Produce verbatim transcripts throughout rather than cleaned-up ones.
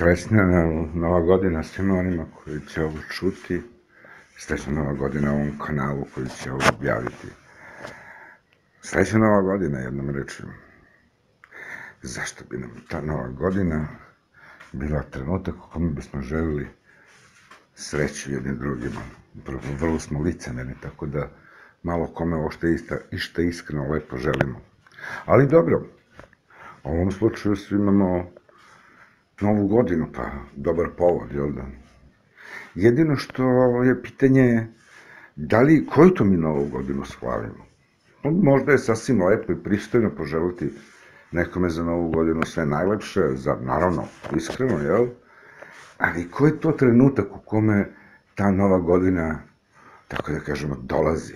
Srećna Nova godina svima onima koji će ovo čuti. Srećna Nova godina ovom kanalu koji će ovo objaviti. Srećna Nova godina, jednom rečju. Zašto bi nam ta Nova godina bila trenutak u kome bismo želili sreću jednim drugima? Vrlo smo licemerni, tako da malo kome ovo što je išta iskreno lepo želimo. Ali dobro, u ovom slučaju svi imamo Novu godinu, pa dobar povod, jel da? Jedino što je pitanje, da li, koju to mi Novu godinu slavimo? Možda je sasvim lepo i pristojno poželiti nekome za Novu godinu sve najlepše, za, naravno, iskreno, jel? Ali koji je to trenutak u kome ta Nova godina, tako da kažemo, dolazi?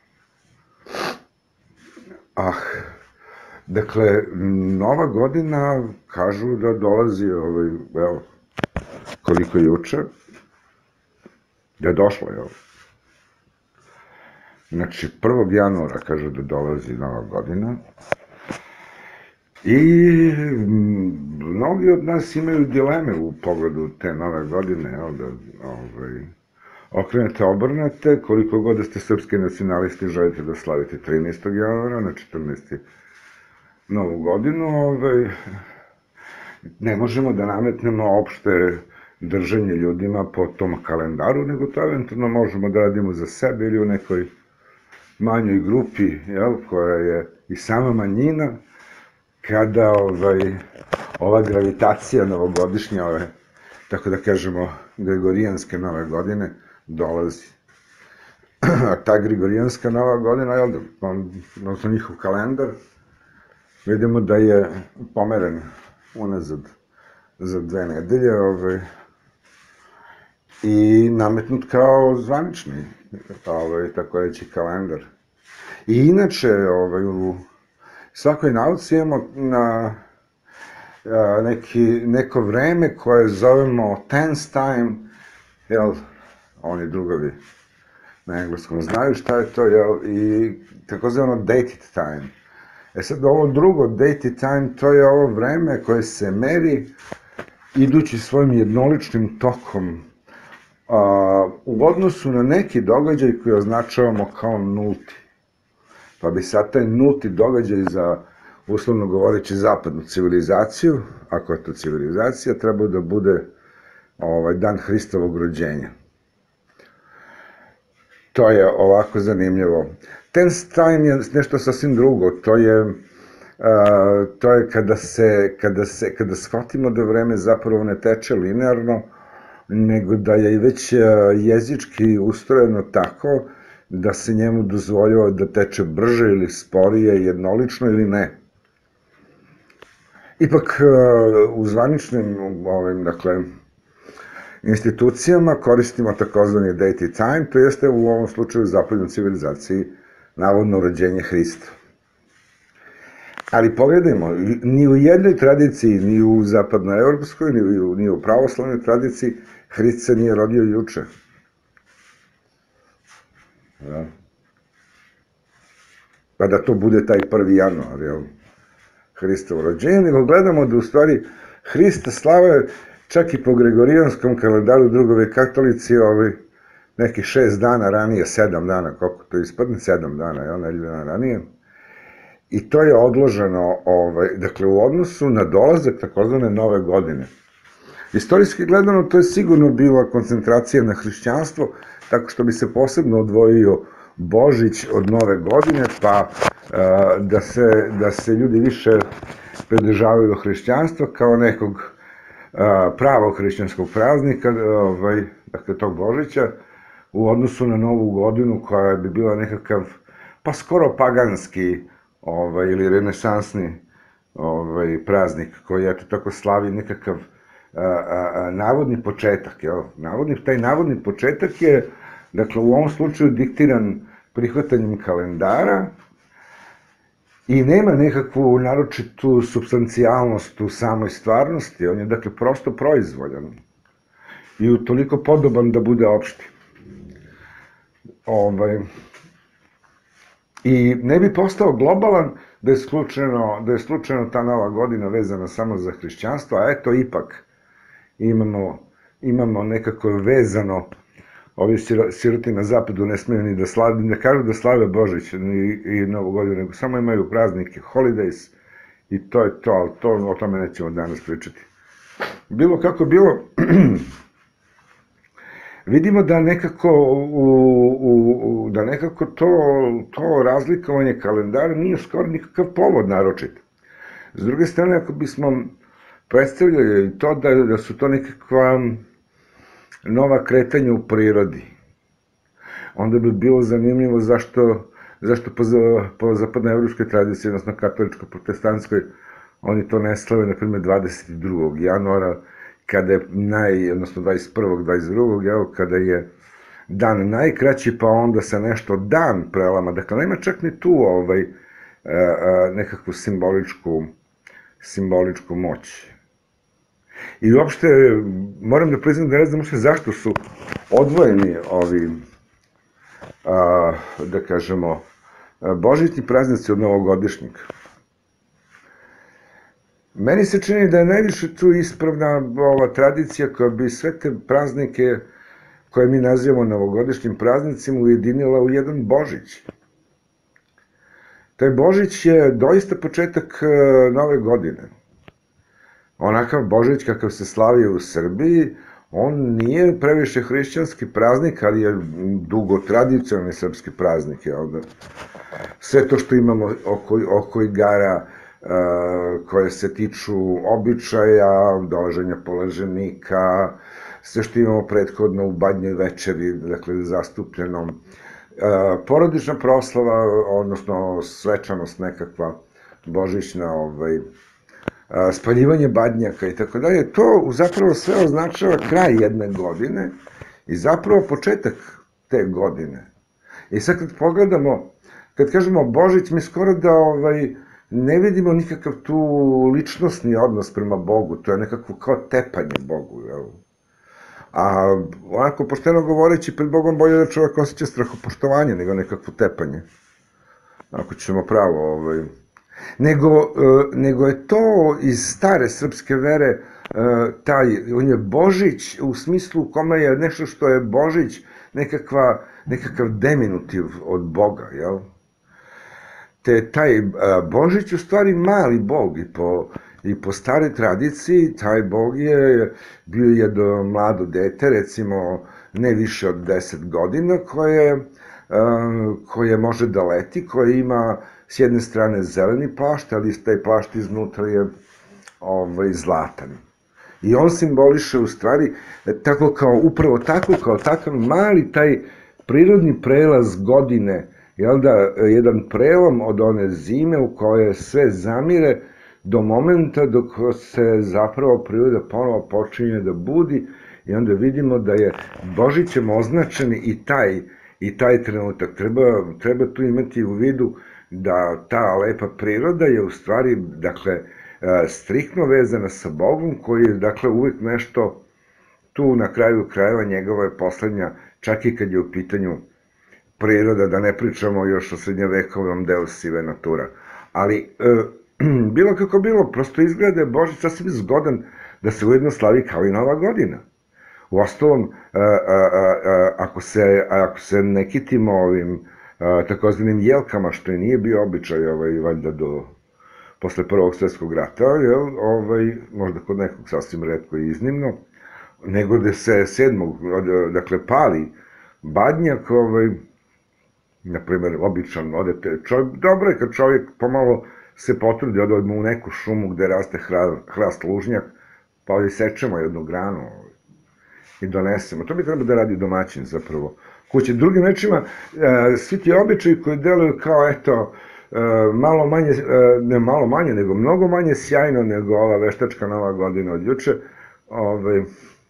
Ah, dakle, Nova godina, kažu da dolazi, ovaj, evo, koliko juče, da je došla, jel? Znači, prvog januara, kažu da dolazi Nova godina, i mnogi od nas imaju dileme u pogledu te Nove godine, jel da, ovaj, okrenete, obrnete, koliko god da ste srpski nacionalisti, želite da slavite trinaestog januara, na četrnaesti Novu godinu, ovaj, ne možemo da nametnemo opšte držanje ljudima po tom kalendaru, nego to eventualno možemo da radimo za sebe ili u nekoj manjoj grupi, jel, koja je i sama manjina, kada ovaj, ova gravitacija novogodišnja, ove, tako da kažemo, gregorijanske nove godine, dolazi. A ta gregorijanska nova godina, jel da, odnosno njihov kalendar, vidimo da je pomeren unazad za dve nedelje, ovaj, i nametnut kao zvanični, ovaj, tako reći, kalendar. I inače, ovaj, u svakoj nauci imamo na a, neki, neko vreme koje zovemo tense time, jel, oni drugovi na engleskom znaju šta je to, jel, i takozvano dated time. E sad, ovo drugo, dated time, to je ovo vreme koje se meri idući svojim jednoličnim tokom a, u odnosu na neki događaj koji označavamo kao nulti. Pa bi sad taj nulti događaj za, uslovno govoreći, zapadnu civilizaciju, ako je to civilizacija, treba da bude ovaj, dan Hristovog rođenja. To je ovako zanimljivo. Tense time je nešto sasvim drugo, to je, uh, to je kada se, kada se, kada shvatimo da vreme zapravo ne teče linearno, nego da je već uh, jezički ustrojeno tako da se njemu dozvoljava da teče brže ili sporije, jednolično ili ne. Ipak, uh, u zvaničnim, ovim, dakle, institucijama koristimo takozvani dated time, to jeste u ovom slučaju u zapadnoj civilizaciji navodno rođenje Hrista. Ali pogledajmo, ni u jednoj tradiciji, ni u zapadnoevropskoj, ni u, ni u pravoslavnoj tradiciji, Hrist se nije rodio juče. Ja. Pa da to bude taj prvi januar, jel? Hristovo rođenje, nego gledamo da u stvari Hrista slave čak i po gregorijanskom kalendaru drugove katolici, ovaj, neki šest dana ranije, sedam dana, koliko to ispadne, sedam dana, jel, nedelju dana ranije. I to je odloženo, ovaj, dakle, u odnosu na dolazak takozvane Nove godine. Istorijski gledano, to je sigurno bila koncentracija na hrišćanstvo, tako što bi se posebno odvojio Božić od Nove godine, pa a, da, se, da se ljudi više pridržavaju hrišćanstva kao nekog a, pravog hrišćanskog praznika, ovaj, dakle, tog Božića, u odnosu na Novu godinu koja bi bila nekakav, pa skoro paganski, ovaj, ili renesansni ovaj, praznik koji, eto, tako slavi nekakav a, a, a, navodni početak, jel? Navodni, taj navodni početak je, dakle, u ovom slučaju diktiran prihvatanjem kalendara i nema nekakvu naročitu substancijalnost u samoj stvarnosti, on je, dakle, prosto proizvoljan i utoliko podoban da bude opšti. Ovaj, I ne bi postao globalan da je slučajno, da je slučajno ta Nova godina vezana samo za hrišćanstvo, a eto, ipak imamo, imamo nekako vezano, ovi siroti na zapadu ne smiju ni da slave, ne kažu da slave Božić i Novu godinu, nego samo imaju praznike, holidays, i to je to, ali to, o tome nećemo danas pričati. Bilo kako bilo, vidimo da nekako, u, da nekako to, to razlikovanje kalendara nije skoro nikakav povod naročit. S druge strane, ako bismo predstavljali to da, da su to nekakva nova kretanja u prirodi, onda bi bilo zanimljivo zašto, zašto po, po zapadnoevropskoj tradiciji, odnosno katoličko-protestantskoj, oni to ne slave, na primjer, dvadeset drugog januara, kada je naj, odnosno dvadeset prvog, dvadeset drugog, evo, kada je dan najkraći, pa onda se nešto dan prelama. Dakle, nema čak ni tu ovaj, nekakvu simboličku, simboličku moć. I uopšte, moram da priznam da ne znam zašto su odvojeni ovi, a, da kažemo, božićni praznici od novogodišnjeg. Meni se čini da je najviše tu ispravna ova tradicija koja bi sve te praznike koje mi nazivamo novogodišnjim praznicima ujedinila u jedan Božić. Taj Božić je doista početak nove godine. Onakav Božić kakav se slavi u Srbiji, on nije previše hrišćanski praznik, ali je dugo tradicionalni srpski praznik. Sve to što imamo oko, oko igara, koje se tiču običaja, dolaženja polaženika, sve što imamo prethodno u badnjoj večeri, dakle, zastupljeno, porodična proslava, odnosno svečanost nekakva, božićna, ovaj, spaljivanje badnjaka i tako dalje, to zapravo sve označava kraj jedne godine i zapravo početak te godine. I sad kad pogledamo, kad kažemo Božić, mi skoro da ovaj, ne vidimo nikakav tu ličnostni odnos prema Bogu, to je nekako kao tepanje Bogu, jel? A onako, pošteno govoreći, pred Bogom bolje da čovjek osjeća strahopoštovanje nego nekakvo tepanje. Ako ćemo pravo, ovaj... Nego, nego je to iz stare srpske vere, taj, on je Božić u smislu u kome je nešto što je Božić, nekakva, nekakav deminutiv od Boga, jel? Te taj Božić u stvari mali Bog i po, i po stare tradiciji, taj Bog je bio jedno mlado dete, recimo ne više od deset godina, koje, koje može da leti, koje ima s jedne strane zeleni plašt, ali taj plašt iznutra je ovaj, zlatan. I on simboliše u stvari tako kao, upravo tako, kao takav mali taj prirodni prelaz godine, jel da, jedan prelom od one zime u kojoj sve zamire do momenta dok se zapravo priroda ponovo počinje da budi i onda vidimo da je Božićem označen i taj, i taj trenutak. Treba, treba tu imati u vidu da ta lepa priroda je u stvari, dakle, striktno vezana sa Bogom, koji je, dakle, uvijek nešto tu na kraju krajeva njegova je poslednja, čak i kad je u pitanju priroda, da ne pričamo još o srednjevekovnom delu sive natura. Ali, bilo kako bilo, prosto izgleda da je Božić sasvim zgodan da se ujedno slavi kao i Nova godina. U ostalom, ako se, ako se ne kitimo ovim takozvanim jelkama, što i nije bio običaj, ovaj, valjda do posle Prvog svjetskog rata, jel, ovaj, možda kod nekog sasvim retko i iznimno, nego da se sedmog, dakle, pali badnjak, ovaj, na primjer, običan, odete, čovjek, dobro je kad čovjek pomalo se potrudi, odemo u neku šumu gde raste hrast lužnjak, pa ovdje sečemo jednu granu ovaj, i donesemo. To bi treba da radi domaćin zapravo kuće. Drugim rečima, svi ti običaji koji deluju kao, eto, malo manje, ne malo manje, nego mnogo manje sjajno nego ova veštačka Nova godina od juče, ovaj,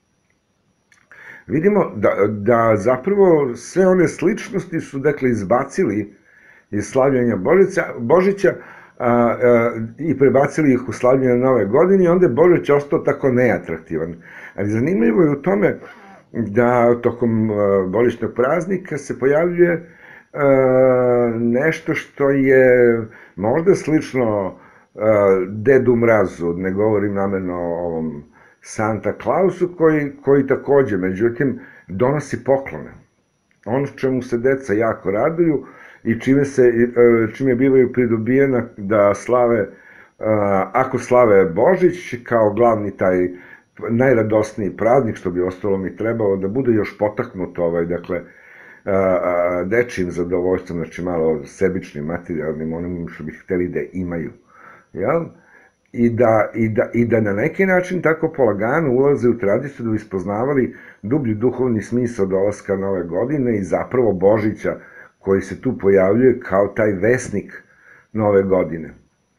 vidimo da, da zapravo sve one sličnosti su, dakle, izbacili iz slavljanja Božića, Božića a, a, i prebacili ih u slavljanje Nove godine i onda je Božić ostao tako neatraktivan. Ali zanimljivo je u tome da tokom božićnog praznika se pojavljuje nešto što je možda slično Dedu Mrazu, ne govorim namerno o ovom Santa Clausu koji, koji takođe, međutim, donosi poklone. Ono čemu se deca jako raduju i čime, se, čime bivaju pridobijena da slave, ako slave Božić kao glavni taj najradosniji praznik, što bi ostalo mi trebalo da bude još potaknuto, ovaj, dakle, dečijim zadovoljstvom, znači malo sebičnim, materijalnim, onim što bi hteli da imaju. Jel? I da, i, da, I da na neki način tako polagano ulaze u tradiciju da bi ispoznavali dublji duhovni smisao dolaska nove godine i zapravo Božića koji se tu pojavljuje kao taj vesnik nove godine.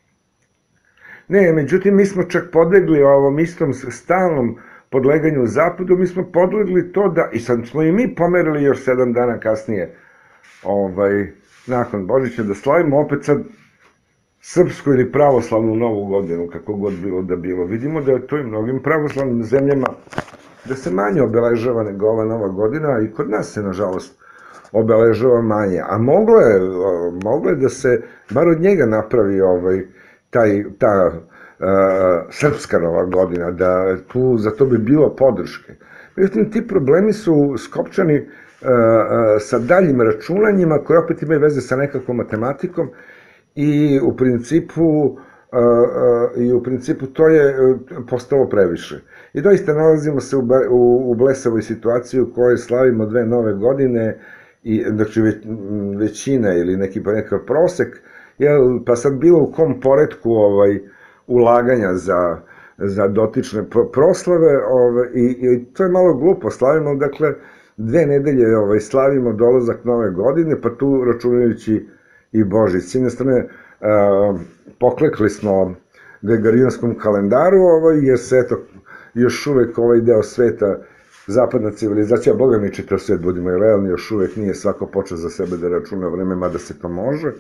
Ne, međutim, mi smo čak podlegli ovom istom stalnom podleganju zapadu, mi smo podlegli to da, i sad smo i mi pomerili još sedam dana kasnije, ovaj, nakon Božića, da slavimo opet sad srpsku ili pravoslavnu novu godinu, kako god bilo da bilo. Vidimo da je to i mnogim pravoslavnim zemljama, da se manje obeležava nego ova nova godina, i kod nas se, nažalost, obeležava manje. A moglo je, moglo je da se, bar od njega napravi ovaj, taj, ta uh, srpska nova godina, da tu, za to bi bilo podrške. Međutim, ti problemi su skopčani uh, uh, sa daljim računanjima, koje opet imaju veze sa nekakvom matematikom, i u principu, uh, uh, i u principu to je uh, postalo previše. I doista nalazimo se u, u, u blesavoj situaciji u kojoj slavimo dve nove godine, i, znači već, većina ili neki pa nekakav prosek, jel, pa sad bilo u kom poretku ovaj, ulaganja za, za dotične proslave, ovaj, i, i to je malo glupo, slavimo, dakle, dve nedelje ovaj, slavimo dolazak nove godine, pa tu računajući i Božić. S jedne strane, uh, poklekli smo gregorijanskom kalendaru, ovaj, jer se, eto, još uvek ovaj deo sveta, zapadna civilizacija, Boga mi čitav svet, budimo i realni, još uvek nije svako počeo za sebe da računa vreme, mada se to može.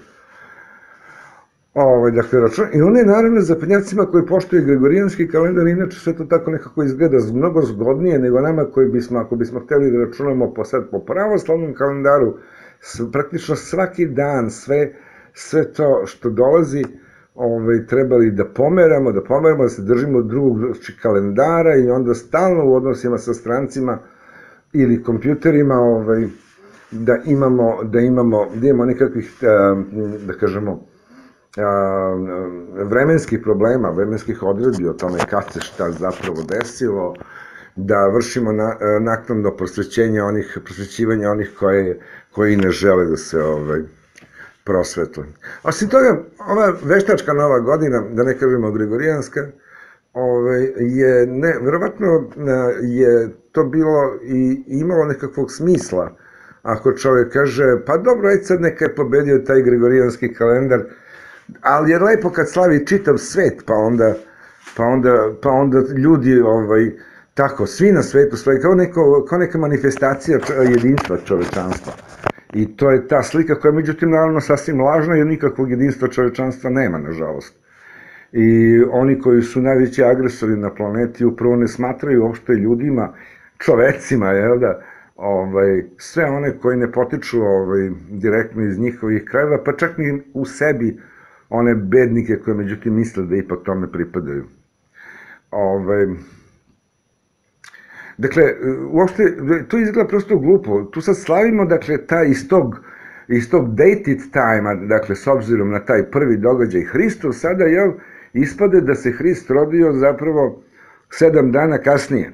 Ovaj, dakle, računa. I one, naravno, zapadnjacima koji poštuju gregorijanski kalendar, inače sve to tako nekako izgleda mnogo zgodnije nego nama koji bismo, ako bismo hteli da računamo po, sad, po pravoslavnom kalendaru, praktično svaki dan, sve, sve to što dolazi, ovaj, trebali da pomeramo, da pomeramo, da se držimo drugog kalendara i onda stalno u odnosima sa strancima ili kompjuterima, ovaj, da imamo, da imamo, da imamo nekakvih, da kažemo, vremenskih problema, vremenskih odredbi o tome kad se šta zapravo desilo, da vršimo naknadno prosvećenje onih, prosvećivanje onih koje, koji ne žele da se ovaj, prosvetle. Osim toga, ova veštačka nova godina, da ne kažemo gregorijanska, ovaj, je, ne, verovatno je to bilo i imalo nekakvog smisla, ako čovjek kaže, pa dobro, ajde sad neka je pobedio taj gregorijanski kalendar, ali je lepo kad slavi čitav svet, pa onda, pa onda, pa onda ljudi, ovaj, tako, svi na svetu slavi, kao, neko, kao neka manifestacija jedinstva čovečanstva. I to je ta slika koja je, međutim, naravno sasvim lažna, jer nikakvog jedinstva čovečanstva nema, nažalost. I oni koji su najveći agresori na planeti upravo ne smatraju uopšte ljudima, čovecima, jel da, ovaj, sve one koji ne potiču ovaj, direktno iz njihovih krajeva, pa čak ni u sebi one bednike koje, međutim, misle da ipak tome pripadaju. Ovaj, dakle, uopšte, to izgleda prosto glupo. Tu sad slavimo, dakle, taj iz tog, iz tog dated time-a, dakle, s obzirom na taj prvi događaj Hristov, sada, jel, ispade da se Hrist rodio zapravo sedam dana kasnije.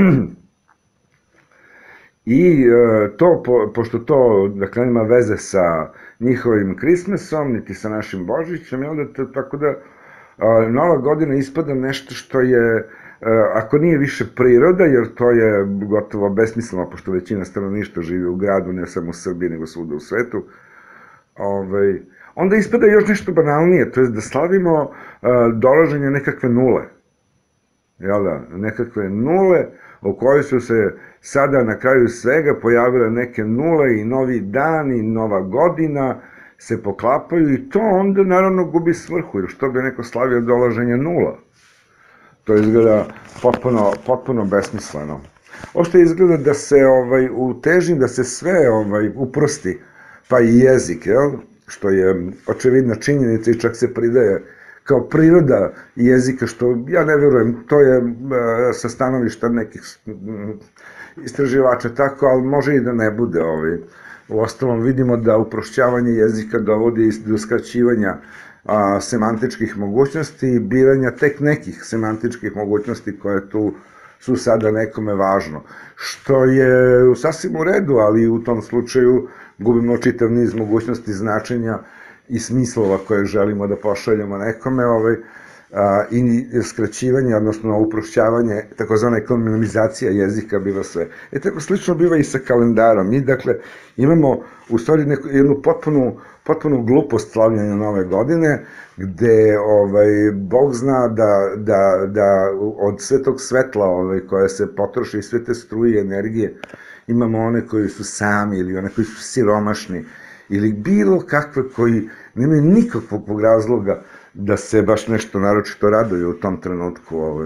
I to, pošto to, dakle, nema veze sa njihovim Krismesom, niti sa našim Božićem, jel da, tako da, nova godina ispada nešto što je, ako nije više priroda, jer to je gotovo besmisleno, pošto većina stanovništva živi u gradu, ne samo u Srbiji, nego svuda u svetu, ovaj, onda ispada još nešto banalnije, to je da slavimo dolaženje nekakve nule. Jel da? Nekakve nule u kojoj su se sada na kraju svega pojavile neke nule i novi dan i nova godina se poklapaju i to onda naravno gubi svrhu, jer što bi neko slavio dolaženje nula? To izgleda potpuno, potpuno besmisleno. Ošto izgleda da se ovaj, uteži, da se sve ovaj, uprosti, pa i jezik, jel? Što je očevidna činjenica i čak se pridaje kao priroda jezika, što ja ne verujem, to je sa stanovišta nekih istraživača tako, ali može i da ne bude. U ostalom vidimo da uprošćavanje jezika dovodi do skraćivanja semantičkih mogućnosti i biranja tek nekih semantičkih mogućnosti koje tu su sada nekome važno. Što je sasvim u redu, ali u tom slučaju gubimo čitav niz mogućnosti značenja i smislova koje želimo da pošaljemo nekome i skraćivanje, odnosno uprošćavanje, takozvana ekonomizacija jezika biva sve. E tako slično biva i sa kalendarom. Mi, dakle, imamo u stvari jednu potpunu potpunu glupost slavljanja Nove godine, gde Bog zna da od svetog svetla koje se potroši i sve te struje energije, imamo one koji su sami ili one koji su siromašni ili bilo kakve koji nemaju nikakvog razloga da se baš nešto naročito raduju u tom trenutku.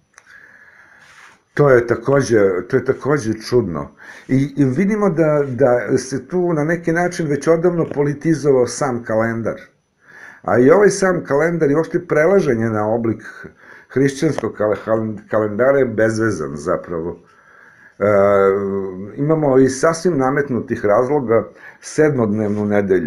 To je takođe čudno. I vidimo da se tu na neki način već odavno politizovao sam kalendar. A i ovaj sam kalendar i uopšte prelaženje na oblik hrišćanskog kalendara je bezvezan zapravo. Imamo i sasvim nametnutih razloga sedmodnevnu nedelju.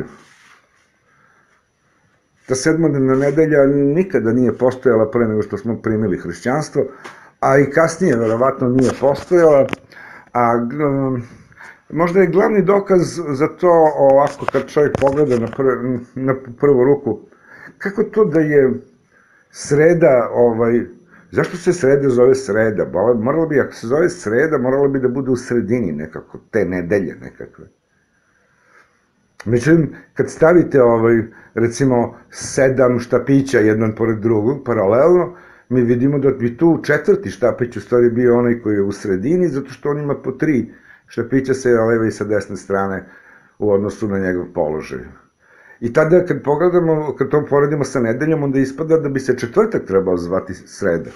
Ta sedmodnevna nedelja nikada nije postojala pre nego što smo primili hrišćanstvo, a i kasnije verovatno nije postojala, a možda je glavni dokaz za to ovako kad čovjek pogleda na prvu ruku, kako to da je sreda, zašto se sreda zove sreda? Moralo bi, ako se zove sreda, moralo bi da bude u sredini nekako, te nedelje nekakve. Međutim, kad stavite, recimo, sedam štapića jedan pored drugog, paralelno, mi vidimo da bi tu četvrti štapić u stvari bio onaj koji je u sredini, zato što on ima po tri štapića sa leve i sa desne strane u odnosu na njegov položaj. I tada kad pogledamo, kad to poredimo sa nedeljom, onda ispada da bi se četvrtak trebao zvati sreda.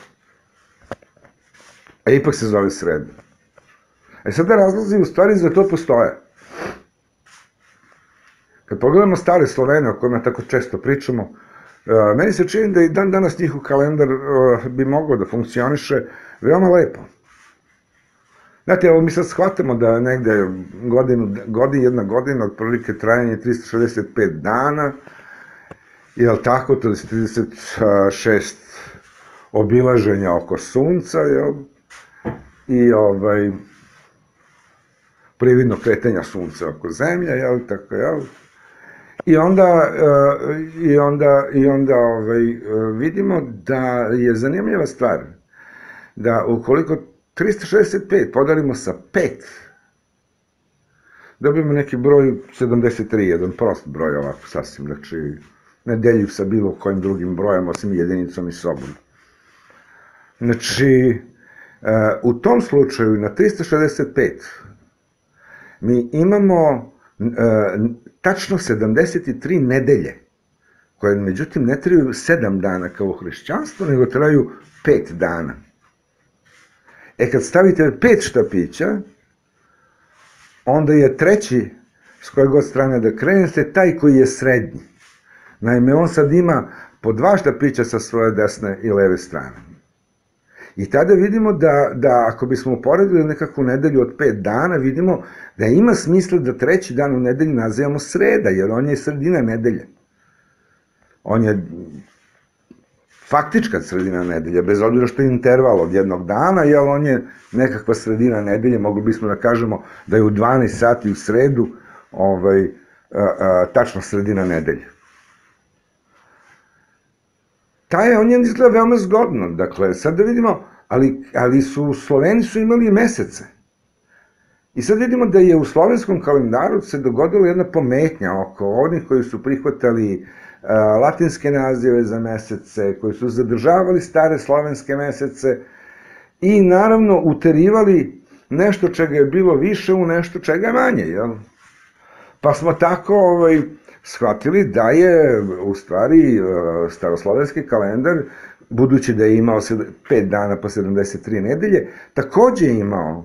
A ipak se zove sreda. E sada razlozi u stvari za to postoje. Kad pogledamo stare Slovene o kojima tako često pričamo, meni se čini da i dan danas njihov kalendar bi mogao da funkcioniše veoma lepo. Znate, evo mi sad shvatamo da negde jedna godina, otprilike trajanje trista šezdeset pet dana, je li tako, to je trideset šest obilaženja oko sunca, i prividno kretanja sunca oko zemlje, je li tako, je li? I onda vidimo da je zanimljiva stvar, da ukoliko trista šezdeset pet podelimo sa pet, dobijemo neki broj sedamdeset tri, jedan prost broj ovako sasvim, znači nedeljiv sa bilo kojim drugim brojem, osim jedinicom i sobom. Znači, u tom slučaju na trista šezdeset pet mi imamo tačno sedamdeset tri nedelje, koje međutim ne traju sedam dana kao hrišćanstvo, nego traju pet dana. E kad stavite pet štapića, onda je treći, s koje god strane da krenete, taj koji je srednji. Naime, on sad ima po dva štapića sa svoje desne i leve strane. I tada vidimo da ako bismo uporedili nekakvu nedelju od pet dana, vidimo da ima smisla da treći dan u nedelji nazivamo sreda, jer on je sredina nedelje. On je faktička sredina nedelje, bez obzira što je interval od jednog dana, jer on je nekakva sredina nedelje, mogli bismo da kažemo da je u dvanaest sati u sredu tačno sredina nedelje. Taj, on je izgleda veoma zgodno, dakle, sad da vidimo, ali su, Sloveni su imali mesece. I sad vidimo da je u slovenskom kalendaru se dogodila jedna pometnja oko onih koji su prihvatali latinske nazive za mesece, koji su zadržavali stare slovenske mesece i naravno uterivali nešto čega je bilo više u nešto čega je manje, jel? Pa smo tako shvatili da je u stvari staroslovenski kalendar, budući da je imao pet dana po sedamdeset tri nedelje, takođe je imao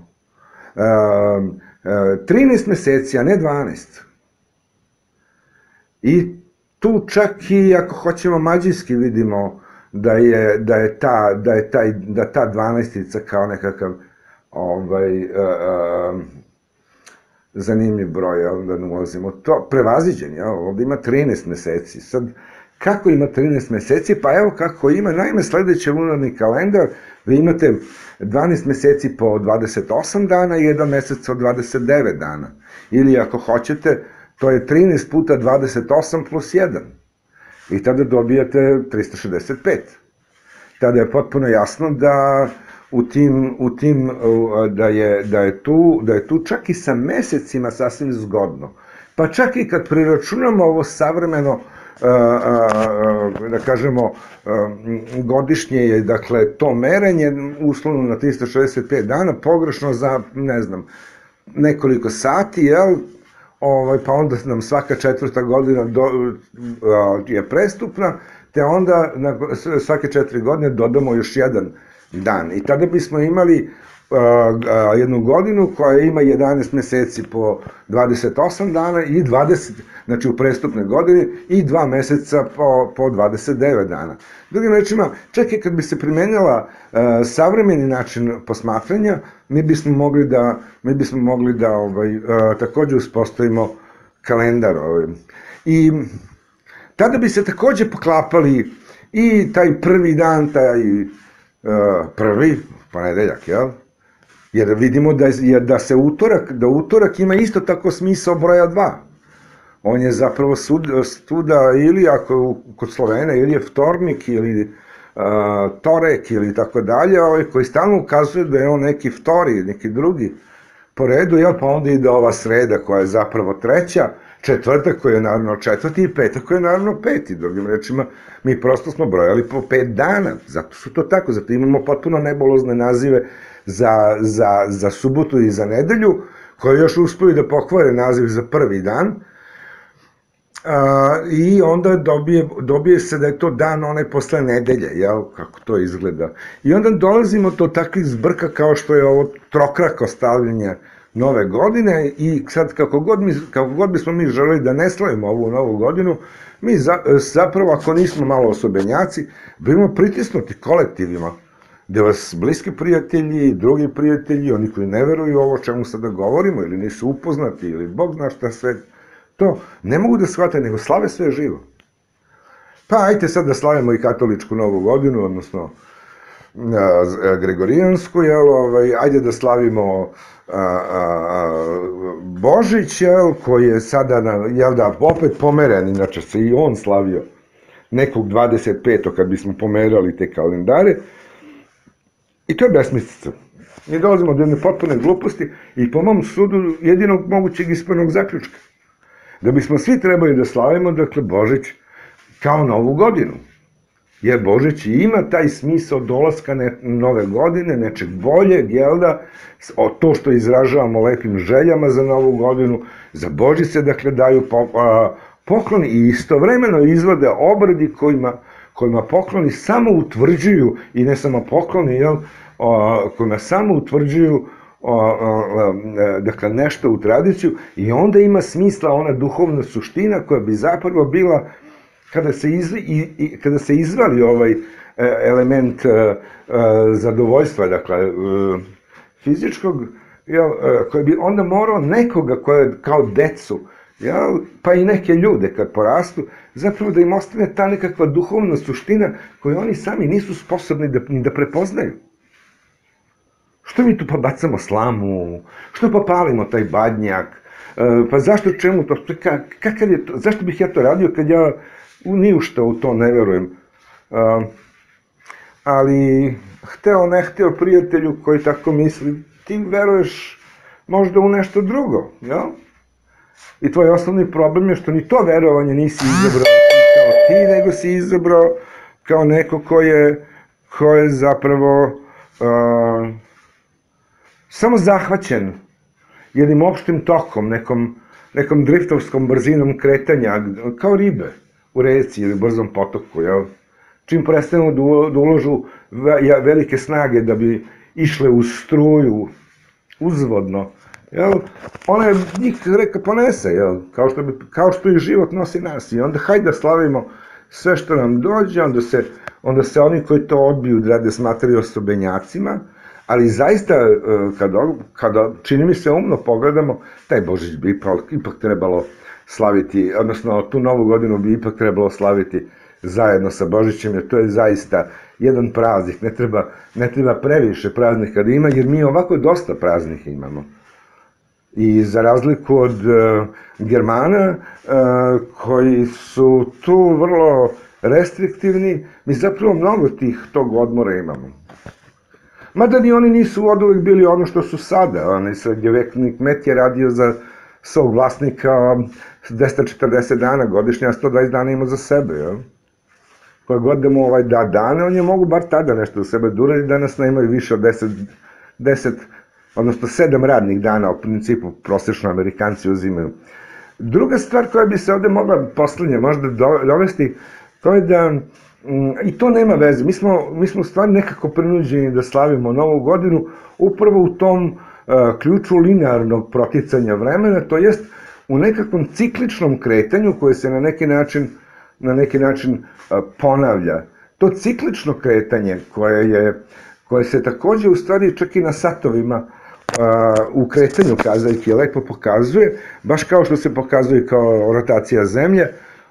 trinaest meseci, a ne dvanaest. I tu čak i ako hoćemo mađijski vidimo da je, da je ta, da je taj, da ta dvanaestica kao nekakav ovaj, uh, uh, zanimljiv broj, jel, da ne ulazimo to, prevaziđen, jel, ovde ima trinaest meseci. Sad, kako ima trinaest meseci? Pa evo kako ima, naime, sledeći lunarni kalendar, vi imate dvanaest meseci po dvadeset osam dana i jedan mesec od dvadeset devet dana. Ili ako hoćete, to je trinaest puta dvadeset osam plus jedan. I tada dobijate trista šezdeset pet. Tada je potpuno jasno da u tim, u tim da, je, da, je tu, da je tu čak i sa mesecima sasvim zgodno. Pa čak i kad priračunamo ovo savremeno, da kažemo, godišnje je, dakle, to merenje, uslovno na trista šezdeset pet dana, pogrešno za, ne znam, nekoliko sati, jel, ovaj, pa onda nam svaka četvrta godina do, je prestupna, te onda na svake četiri godine dodamo još jedan dan. I tada bismo imali uh, uh, jednu godinu koja ima jedanaest meseci po dvadeset osam dana i dvadeset, znači u prestupnoj godini, i dva meseca po, po dvadeset devet dana. Drugim rečima, čak i kad bi se primenila uh, savremeni način posmatranja, mi bismo mogli da, mi bismo mogli da ovaj, uh, takođe uspostavimo kalendar. Ovaj. I tada bi se takođe poklapali i taj prvi dan, taj uh, prvi, ponedeljak, jel? Jer vidimo da, je, da se utorak, da utorak ima isto tako smisao broja dva. On je zapravo studa ili ako kod Slovena, ili je vtornik, ili uh, torek, ili tako dalje, ovaj, koji stalno ukazuje da je on neki vtori, neki drugi po redu, jel? Pa onda ide ova sreda koja je zapravo treća, četvrtak koji je naravno četvrti i petak koji je naravno peti. Drugim rečima, mi prosto smo brojali po pet dana, zato su to tako, zato imamo potpuno nebulozne nazive za, za, za subotu i za nedelju, koje još uspiju da pokvare naziv za prvi dan, a, i onda dobije, dobije se da je to dan onaj posle nedelje, jel, kako to izgleda. I onda dolazimo do takvih zbrka kao što je ovo trokrako stavljanje nove godine, i sad kako god, mi, kako god bismo mi želeli da ne slavimo ovu novu godinu, mi za, zapravo, ako nismo malo osobenjaci, bimo pritisnuti kolektivima, gde vas bliski prijatelji, drugi prijatelji, oni koji ne veruju ovo čemu sada govorimo, ili nisu upoznati, ili Bog zna šta sve, to ne mogu da shvate, nego slave sve živo. Pa ajte sad da slavimo i katoličku novu godinu, odnosno gregorijansku, jel, ovaj, ajde da slavimo a, a, a, Božić, jel, koji je sada, na, jel da, opet pomeren, inače se i on slavio nekog dvadeset petog kad bismo pomerali te kalendare, i to je besmislica. Mi dolazimo do jedne potpune gluposti i po mom sudu jedinog mogućeg ispravnog zaključka. Da bismo svi trebali da slavimo, dakle, Božić kao novu godinu. Jer Božić ima taj smisao dolaska ne, nove godine, nečeg boljeg, jel da, to što izražavamo lepim željama za novu godinu, za Božić se, dakle, daju po, a, pokloni i istovremeno izvode obradi kojima, kojima pokloni samo utvrđuju, i ne samo pokloni, jel, a, kojima samo utvrđuju a, a, a, dakle, nešto u tradiciju, i onda ima smisla ona duhovna suština koja bi zapravo bila kada se, izvi, i, i, kada se izvali ovaj element e, zadovoljstva, dakle, e, fizičkog, jel, koji bi onda morao nekoga koje kao decu, jel, pa i neke ljude kad porastu, zapravo da im ostane ta nekakva duhovna suština koju oni sami nisu sposobni da, da prepoznaju. Što mi tu pa bacamo slamu, što pa palimo taj badnjak, e, pa zašto čemu to, kakav je to, zašto bih ja to radio kad ja ni u što u to ne verujem. Uh, ali, hteo ne hteo prijatelju koji tako misli, ti veruješ možda u nešto drugo, jel? I tvoj osnovni problem je što ni to verovanje nisi izabrao kao ti, nego si izabrao kao neko ko je, ko je zapravo uh, samo zahvaćen jednim opštim tokom, nekom, nekom driftovskom brzinom kretanja, kao ribe u reci ili brzom potoku, jel? Čim prestanu da uložu velike snage da bi išle u struju uzvodno, jel, ona je njih reka ponese, jel, kao što, bi, kao što i život nosi nas. I onda hajde da slavimo sve što nam dođe, onda se, onda se oni koji to odbiju rade smatraju osobenjacima, ali zaista, kada, kada čini mi se umno pogledamo, taj Božić bi ipak, ipak trebalo slaviti, odnosno tu novu godinu bi ipak trebalo slaviti zajedno sa Božićem, jer to je zaista jedan praznik, ne treba, ne treba previše praznika da ima, jer mi ovako dosta praznika imamo. I za razliku od uh, Germana, uh, koji su tu vrlo restriktivni, mi zapravo mnogo tih tog odmora imamo. Mada ni oni nisu od uvek bili ono što su sada. Onaj srednjovekni kmet je radio za svog vlasnika dvesta četrdeset dana godišnje, a sto dvadeset dana ima za sebe, jel? Koja god da mu ovaj da dane, on je mogu bar tada nešto u sebe da uradi, danas ne imaju više od deset, deset, odnosno sedam radnih dana, u principu prosečno Amerikanci uzimaju. Druga stvar koja bi se ovde mogla poslednje možda dovesti, to je da, i to nema veze, mi smo, mi smo stvarno nekako prinuđeni da slavimo Novu godinu upravo u tom uh, ključu linearnog proticanja vremena, to jest u nekakvom cikličnom kretanju koje se na neki način na neki način ponavlja. To ciklično kretanje koje je, koje se takođe u stvari čak i na satovima u kretanju kazaljke lepo pokazuje, baš kao što se pokazuje kao rotacija zemlje,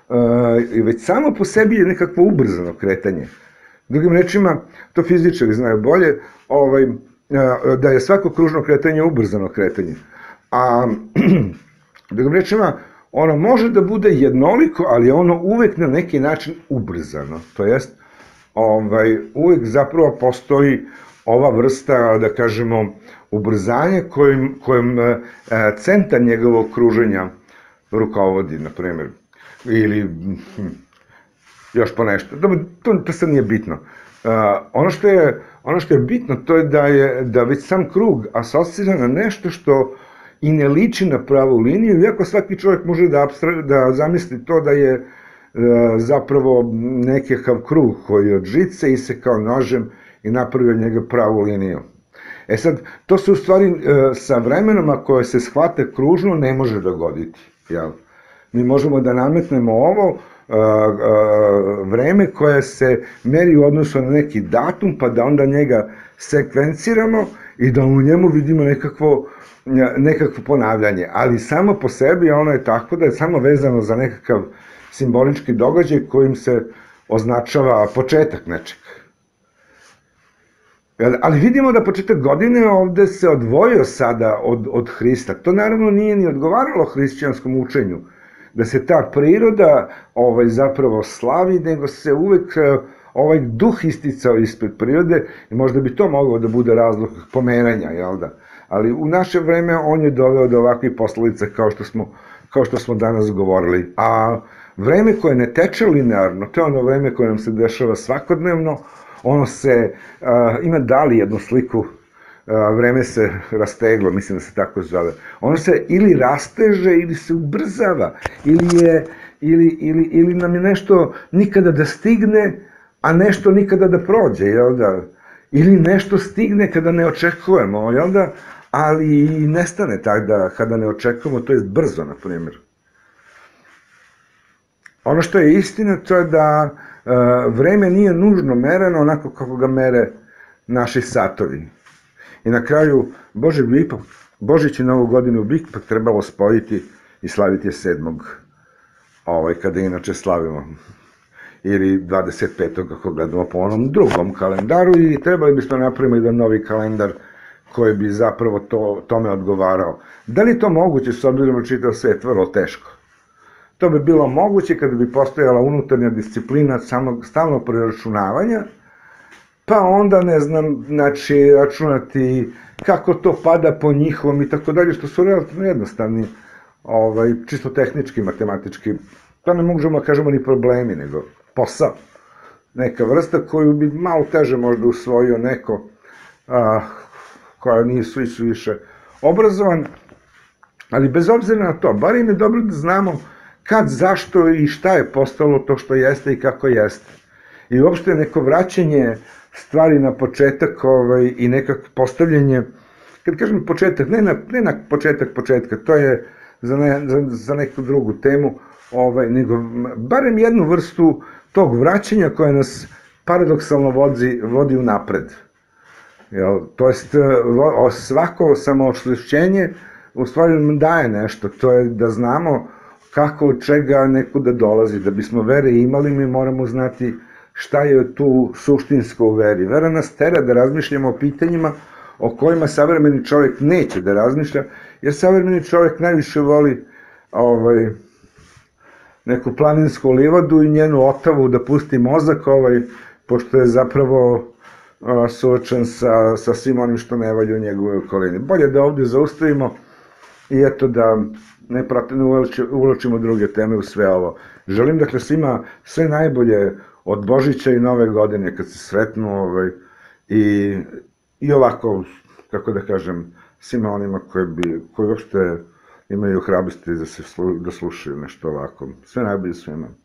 i već samo po sebi je nekakvo ubrzano kretanje. Drugim rečima, to fizičari znaju bolje, ovaj, da je svako kružno kretanje ubrzano kretanje. A drugim rečima, ono može da bude jednoliko, ali je ono uvek na neki način ubrzano. To jest, ovaj, uvek zapravo postoji ova vrsta, da kažemo, ubrzanja kojim, kojim e, centar njegovog kruženja rukovodi, na primjer. Ili hm, još po nešto. Dobro, to, to sad nije bitno. E, ono, što je, ono što je bitno, to je da je da već sam krug asocira na nešto što i ne liči na pravu liniju, iako svaki čovjek može da, da zamisli to da je e, zapravo nekakav krug koji je od žice isekao nožem i napravio njega pravu liniju. E sad, to se u stvari e, sa vremenom, ako se shvate kružno, ne može dogoditi. Jel? Mi možemo da nametnemo ovo e, e, vreme koje se meri u odnosu na neki datum, pa da onda njega sekvenciramo i da u njemu vidimo nekakvo nekakvo ponavljanje, ali samo po sebi ono je tako da je samo vezano za nekakav simbolički događaj kojim se označava početak nečeg. Ali vidimo da početak godine ovde se odvojio sada od, od Hrista. To naravno nije ni odgovaralo hrišćanskom učenju, da se ta priroda ovaj, zapravo slavi, nego se uvek ovaj duh isticao ispred prirode i možda bi to moglo da bude razlog pomeranja, jel da? Ali u naše vreme on je doveo do ovakvih posledica kao što smo, kao što smo danas govorili. A vreme koje ne teče linearno, to je ono vreme koje nam se dešava svakodnevno, ono se, uh, ima dali jednu sliku, uh, vreme se rasteglo, mislim da se tako zove. Ono se ili rasteže ili se ubrzava, ili, je, ili, ili, ili nam je nešto nikada da stigne, a nešto nikada da prođe, jel da? Ili nešto stigne kada ne očekujemo, jel da? Ali i nestane tako da kada ne očekujemo, to je brzo, na primjer. Ono što je istina, to je da e, vreme nije nužno mereno onako kako ga mere naši satovi. I na kraju, Bože bi ipak, Božić i Novu godinu bi ipak trebalo spojiti i slaviti je sedmog, ovaj, kada inače slavimo. Ili dvadeset petog ako gledamo po onom drugom kalendaru i trebali bismo napraviti jedan novi kalendar koji bi zapravo to, tome odgovarao. Da li to moguće s obzirom na čitav svet? Vrlo teško. To bi bilo moguće kada bi postojala unutarnja disciplina samog stalnog preračunavanja, pa onda, ne znam, znači, računati kako to pada po njihovom i tako dalje, što su relativno jednostavni, ovaj, čisto tehnički, matematički, to ne možemo da kažemo ni problemi, nego posao. Neka vrsta koju bi malo teže možda usvojio neko a, koja nisu i su više obrazovan, ali bez obzira na to, bar im je dobro da znamo kad, zašto i šta je postalo to što jeste i kako jeste. I uopšte neko vraćanje stvari na početak ovaj, i nekako postavljanje kad kažem početak, ne na, ne na početak početka, to je za, ne, za, za neku drugu temu, ovaj, nego barem jednu vrstu tog vraćanja koja nas paradoksalno vodi, vodi u napred. Jel, to jest, svako samoošlišćenje u stvari daje nešto, to je da znamo kako od čega nekuda dolazi. Da bismo vere imali, mi moramo znati šta je tu suštinsko u veri. Vera nas tera da razmišljamo o pitanjima o kojima savremeni čovjek neće da razmišlja, jer savremeni čovjek najviše voli ovaj, neku planinsku livadu i njenu otavu da pusti mozak, ovaj, pošto je zapravo a, suočen sa, sa svim onim što ne valja u njegovoj okolini. Bolje da ovdje zaustavimo i eto da ne, ne uvlačimo druge teme u sve ovo. Želim dakle svima sve najbolje od Božića i Nove godine kad se sretnu ovaj, i, i ovako, kako da kažem, svima onima koji, bi, koji uopšte imaju hrabrosti da, se, da slušaju nešto ovako. Sve najbolje svima.